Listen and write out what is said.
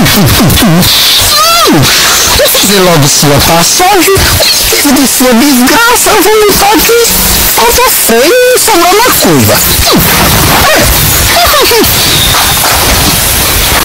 Vou fazer logo sua passagem. De sua desgraça, eu vou lutar aqui. Falta feio e falou uma coisa.